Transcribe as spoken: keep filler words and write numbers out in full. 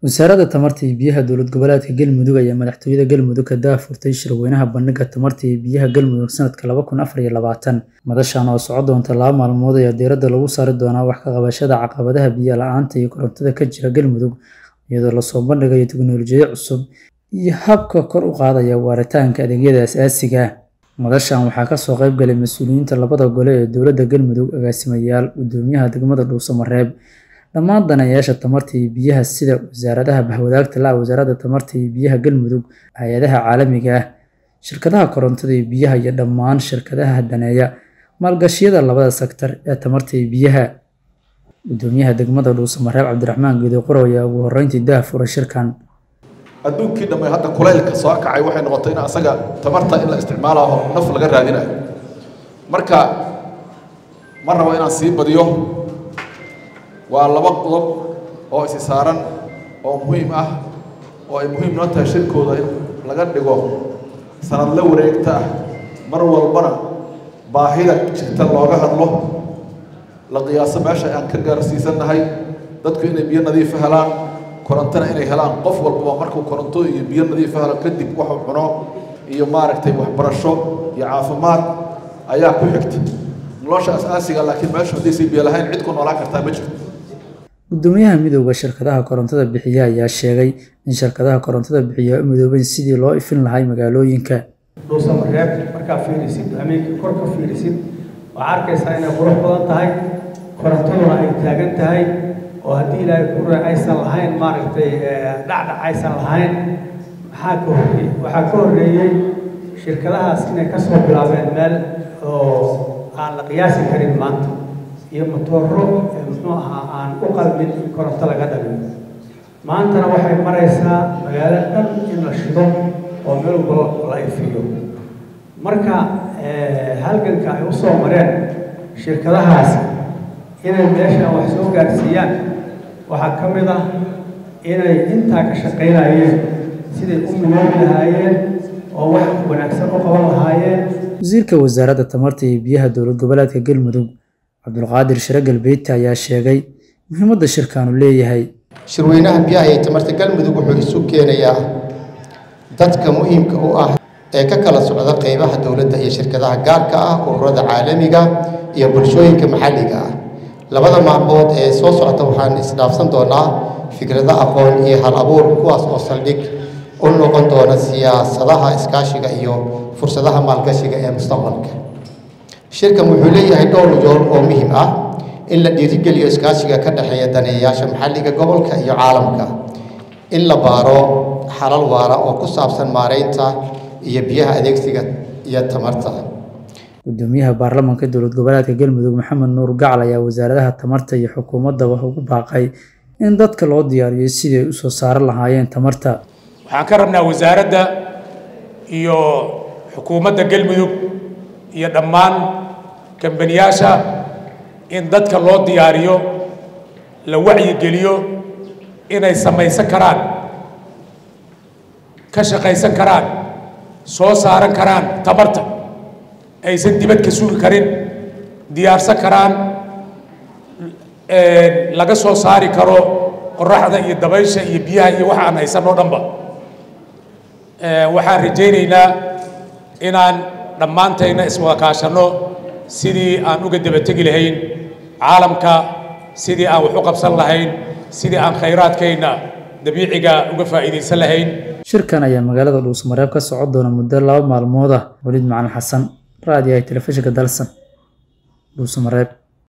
wasaaradda tamarta iyo biyaha dowlad goboleedka Galmudug ayaa madaxtooyada Galmudug ka daafurtay shirweynaha bandhigga tamarta iyo biyaha Galmudug sanadka laba kun afar iyo labaatan. Madashan oo socon doonta laba maalmood ayaa diiradda lagu saari doonaa wax ka qabashada caqabadaha biyo la'aanta iyo korontada ka jira Galmudug, iyadoo la soo bandhigayo tiknoolajiyad cusub iyo habka kor u qaadaya waaritaanka adeegyada aasaasiga ah. Madashan waxaa ka soo qayb galay mas'uuliyiinta labada gole ee dowladda Galmudug, agaasimayaal, gudoomiyaha degmada Dhuusamareeb, dhammaan daneeyayaasha tamarta iyo biyaha sida wasaaradaha bahwadaagta la wasaaradda tamarta iyo biyaha Galmudug, hay'adaha caalamiga ah, shirkadaha korontada iyo biyaha, iyo dhammaan shirkadaha daneeya maalgashiyada labada sektor ee tamarta iyo biyaha. Gudoomiyaha degmada Dhuusamareeb Cabdiraxmaan Geedo Qorow ayaa ugu horreyntii daahfuray shirkan. adduunkii dhamay hadda kulaylka soo kacay waxay noqotay in asaga tamarta in la isticmaalayo naf laga raadinayo. marka ma rabo inaan sii badiyo, waa laba qodob oo is saaran oo muhiim ah oo ay muhiim noo tahay shirkooda in laga dhigo sanad la wareegta ah, mar walbana baahida jirta looga hadlo, la qiyaaso meesha aan ka gaarsiisanahay dadku inay biyo nadiif helaan, korontana inay helaan. qof walba markuu koronto iyo biyo nadiif helo kadib wuxuu cuno iyo maaragtay waxbarasho iyo caafimaad ayaa ku xigta nolosha asaasiga. laakiin meesha haddii biyo lahayn cid ku noolaan kartaa ma jirto. Gudoomiyaha midowga shirkadaha korontada bixiya ayaa sheegay in shirkadaha korontada bixiya u midoobeen sidii loo ifin lahaa magaalooyinka. Dhuusamareeb markaa fiirisid ameenka kor ka fiirisid waxaa arkaysaa inay qurux badan tahay, korontaduna ay taagan tahay, oo haddii ilaahay ku aysan lahayn maaragtay dhacdhac aysan lahayn. maxaa ka horreeyey waxaa ka horreeyey shirkadahaas inay ka soo bilaabeen meel oo aan la qiyaasi karin maanta, iyo matooro muxuu ahaa aan u qalmin in koronto laga dhaliyo. maantana waxay maraysaa magaalo dhan in la shido oo meel walba la ifiyo. marka halganka ay u soo mareen shirkadahaas inay meeshaan wax soo gaarsiiyaan waxaa ka mid ah inay intaa ka shaqaynayeen siday u midoobi lahaayeen oo wax wanaagsan u qaban lahaayeen. Wasiirka wasaaradda tamarta iyo biyaha dowlad goboleedka Galmudug Cabdulqaadir Shire Galbeedka ayaa sheegay muhiimadda shirkan uu leeyahay. shirweynaha biyaha ee tamarta Galmudug wuxuu isu keenayaa dadka muhiimka u ah ee ka kala socda qaybaha dowladda iyo shirkadaha gaarka ah, ururada caalamiga iyo bulshooyinka maxalliga ah. labada maalmood ee soo socota waxaan isdhaafsan doonaa fikrado aqoon iyo hal abuur, kuwaas oo saldhig u noqon doona siyaasadaha iskaashiga iyo fursadaha maalgashiga ee mustaqbalka. shirkan wuxuu leeyahay dhowr yool oo muhiim ah: in la dhiirigeliyo iskaashiga ka dhexeeya daneeyayaasha maxalliga, gobolka iyo caalamka; in la baaro xalal waara oo ku saabsan maareynta iyo biyaha adeegsiga iyo tamarta. Gudoomiyaha baarlamaanka dowlad goboleedka Galmudug Maxamed Nuur Gacal ayaa wasaaradaha tamarta iyo xukuumadda ugu baaqay in dadka loo diyaariyo sidii ay u soo saari lahaayeen tamarta. waxaan ka rabnaa wasaaradda iyo xukuumadda Galmudug iyo dhammaan kambaniyaasha in dadka loo diyaariyo, la wacyigeliyo inay samaysan karaan, ka shaqaysan karaan, soo saaran karaan tamarta, aysan dibad ka sugi karin, diyaarsan karaan, laga soo saari karo qoraxda iyo dabaysha iyo biyaha iyo waxa aan haysan oo dhanba. waxaan rajaynaynaa inaan dhammaantayna iswada kaashano sidii aan uga daba tegi lahayn caalamka, sidii aan wax u qabsan lahayn, sidii aan khayraadkayna dabiiciga uga faa'iidaysan lahayn. shirkan ayaa magaalada Dhuusamareeb ka socon doona muddo laba maalmood ah. Waliid Macalin Xasan, raadiyaha telefishinka Dalsan, Dhuusamareeb.